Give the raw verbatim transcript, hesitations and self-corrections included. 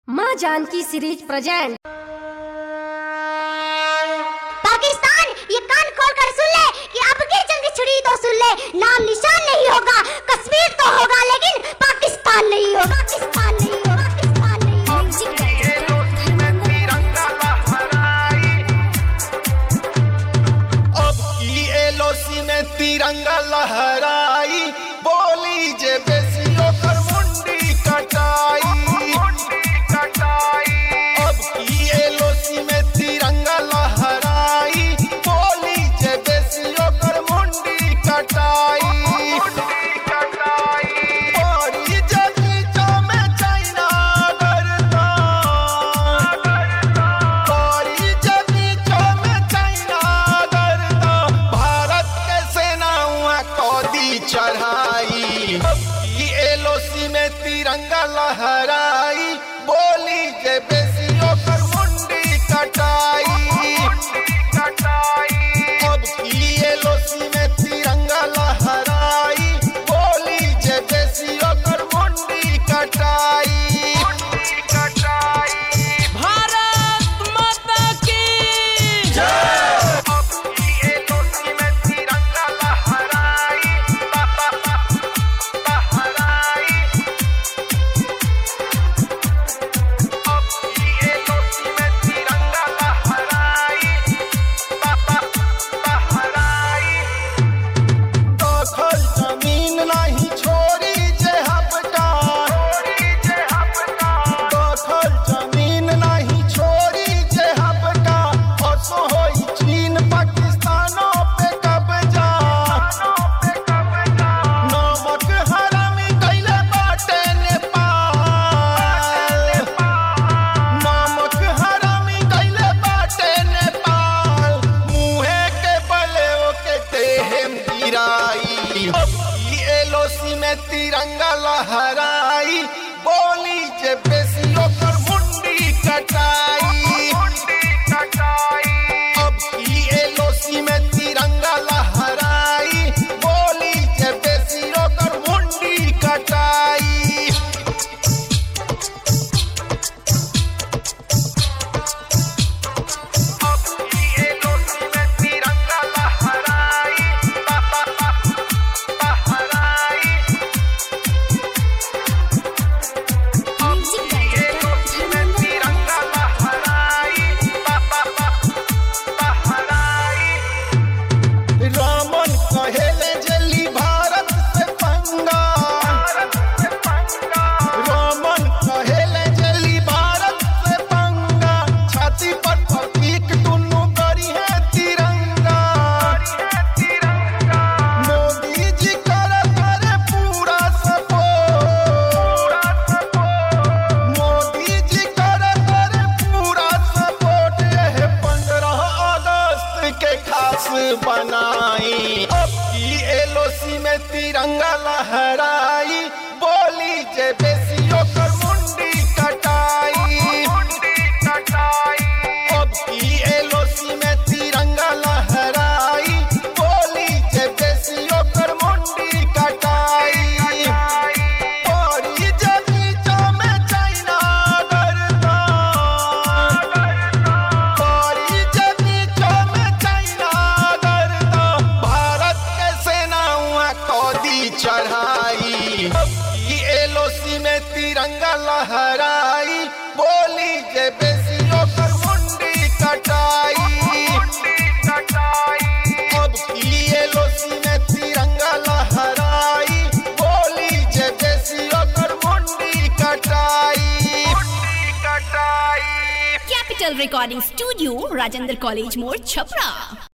माँ Janaki series present. Pakistan ये कान खोल कर सुन ले कि अब की जंग छिड़ी तो सुन ले, नाम निशान नहीं होगा, कश्मीर तो होगा लेकिन पाकिस्तान नहीं होगा। पाकिस्तान नहीं होगा, पाकिस्तान नहीं होगा। अब की एलओसी में तिरंगा लहराई, बोली जे बेसियों कर मुंडी कटाई। अब की एलओसी में तिरंगा लहराई, बोली जे बेसियों कर मुंडी कटाई। बड़ी जगीचों में चाइना करता, बड़ी जगीचों में चाइना करता, भारत के सेना हुआ कौदी चढ़ाई। अब की एलओसी में तिरंगा लहराई, बोली जे बेसियों कर मुंडी कटाई। अब की एलओसी में तिरंगा लहराई, बोली जे बेसियों कर मुंडी कटाई। भारत माता की जय। अब की एलओसी में तिरंगा लहराई, लहराई। अब की एलओसी में तिरंगा लहराई, लहराई। दखल जमीन नहीं छोड़ी जे हपटा, दखल जमीन नहीं छोड़ी जे हपटा, असो होई चीन पाकिस्तानों पे कब्जा। नमक हरामी कैले बाटे नेपाल, नमक हरामी कैले बाटे नेपाल, मुहे के बले ओके देहम गिराई। अब की एलओसी में तिरंगा लहराई, बोली जे बेसियों कर मुंडी कटाई। अब की एलओसी में तिरंगा लहराई, बोली जे बेसियों कर मुंडी कटाई। अब की एलओसी में तिरंगा लहराई, लहराई। अब की एलओसी में तिरंगा लहराई, लहराई। रामन कहेले जली भारत से पंगा, रामन कहेले जली भारत से पंगा, छाती पर प्रतीक दुनू करी है तिरंगा। मोदी जी करे करे पूरा सपोर्ट, मोदी जी करे करे पूरा सपोर्ट, यह पंद्रह अगस्त के खास बनाई। अब की एलओसी में तिरंगा लहराई, बोली जे बेसियों कर मुंडी कटाई। अब की एलओसी में तिरंगा लहराई, बोली जे बेसियों कर मुंडी कटाई। बड़ी जगीचों में चाइना करता, बड़ी जगीचों में चाइना करता, भारत के सेना हुआ कौदी चढ़ाई। अब की एलओसी में तिरंगा लहराई, बोली जे बेसियों कर मुंडी कटाई। अब की एलओसी में तिरंगा लहराई, बोली जे बेसियों कर मुंडी कटाई। Capital recording studio, Rajendra college मोड़, छपरा।